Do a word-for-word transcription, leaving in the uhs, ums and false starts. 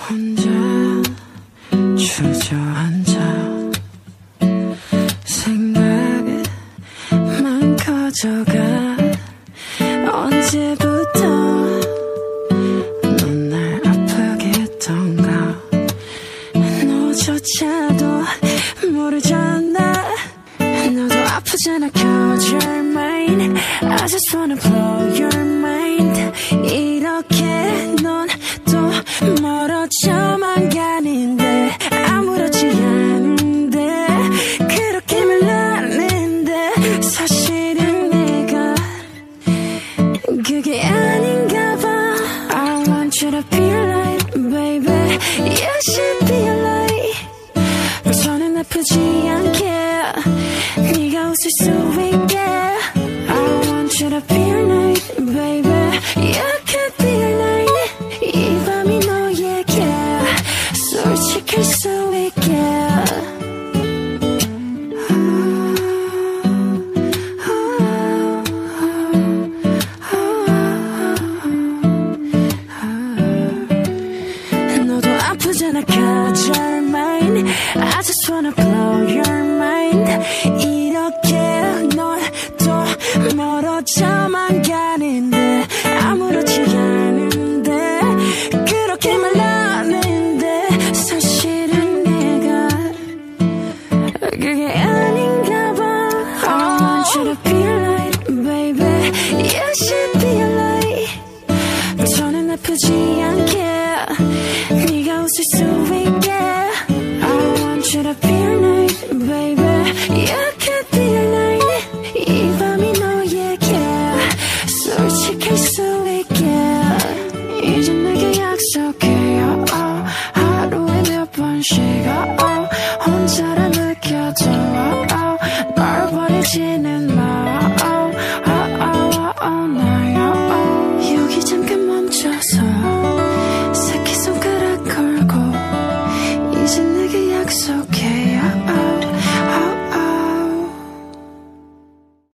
혼자 주저앉아 생각만 커져가. 언제부터 넌 날 아프게 했던가. 너조차도 모르잖아. 너도 아프잖아. Cause you're mine. I just wanna blow your mind. 이렇게 넌 또 멀어져만 가는데 아무렇지 않은데 그렇게 말하는데 사실은 내가 그게 아닌가 봐. I want you to be alright baby. You should be alright. 저는 아프지 않게 네가 웃을 수 있게. I want you to be alright baby. You could be alright. 이 밤이 너에게 솔직할 수 있게. 너도 아프잖아. Cause you're mine. I just wanna blow your mind. 이렇게 넌 또 멀어져만 가는데 아무렇지 않은데 그렇게 말하는데 사실은 내가 그게 아닌가 봐. I want you to be alright baby. You should be alright. 저는 아프지 않게 네가 웃을 수 있게. I want you to be alright baby. You could be alright. 이 밤이 너에게 솔직할 수 있게. 이제 내게 약속해요. oh, 하루에 몇 번씩은 oh, 혼자라 느껴도 oh, 널 버리지는 마.